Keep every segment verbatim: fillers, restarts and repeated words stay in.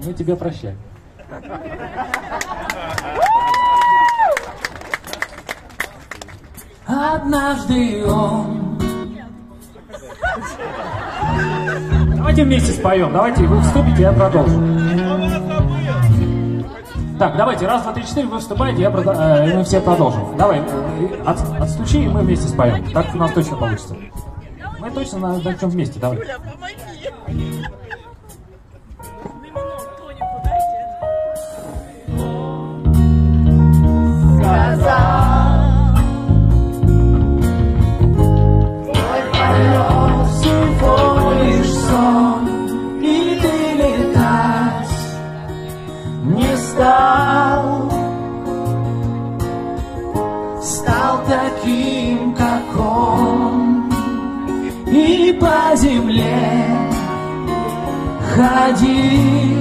мы тебя прощаем. Однажды он... Давайте вместе споем, давайте вы вступите, я продолжу. Так, давайте, раз, два, три, четыре, вы вступаете, я продо... э, и мы все продолжим. Давай, э, от, отстучи, и мы вместе споем. Так у нас точно получится. Мы точно начнем вместе, давай. Юля, помоги. Сказал, твой полет всего лишь сон, и ты летать не стал, стал таким, как он, и по земле ходить.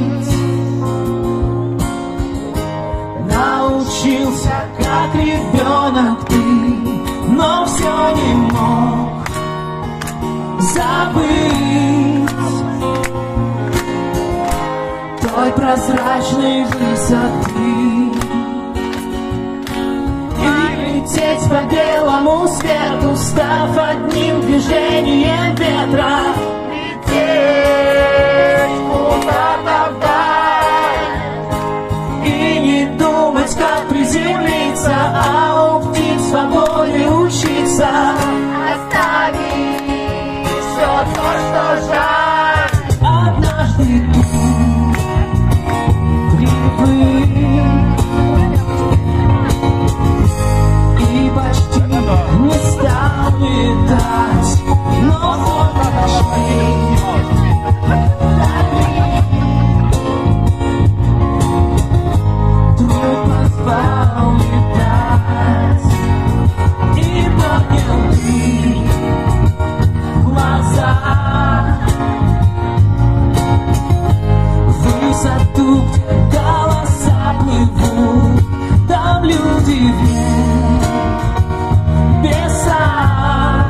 Научился, как ребенок ты, но все не мог забыть той прозрачной высоты и лететь по белому свету, став одним движением ветра. Лететь куда-то вдаль и не думать, как приземлиться, а у птиц свободе учиться. Оставить все то, что жаль. Однажды ты привык и почти не стал летать, но вот подошли. Позвал летать и поднял ты глаза в высоту, где голоса плывут, там люди вверх, беса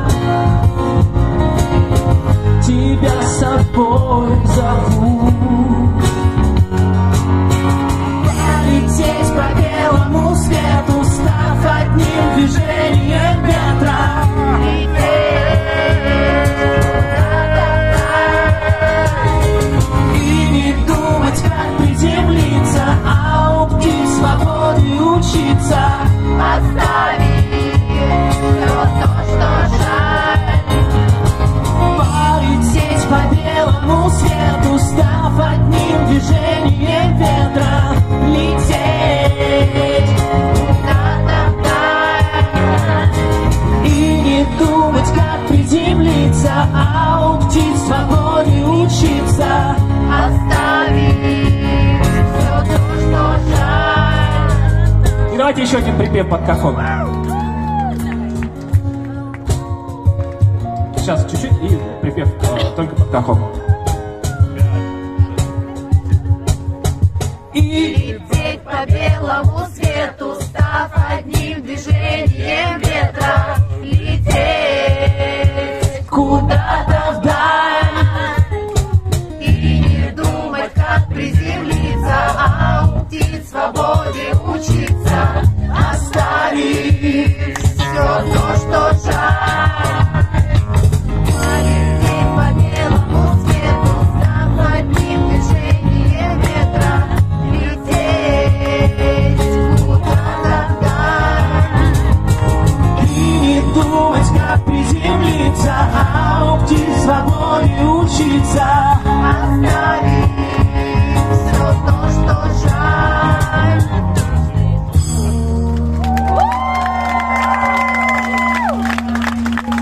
тебя с собой зовут. Лететь по белому свету, став одним движением ветра. И не думать, как приземлиться, а у птиц свободы учиться. Оставить все то, что жаль. Полететь по белому свету, став одним движением ветра. Лететь куда-то вдаль и не думать, как приземлиться, а у птиц свободе учиться. Оставить все то, что жаль. И давайте еще один припев под кахон. Сейчас чуть-чуть и припев э, только под кахон. И лететь по белому свету, став одним движением ветра. Лететь куда-то вдаль и не думать, как приземлиться, а у птиц свободе учиться. Оставить все то, что жаль. Полететь по белому свету, став одним движением ветра. Думать, как приземлиться, а у птиц свободе учиться.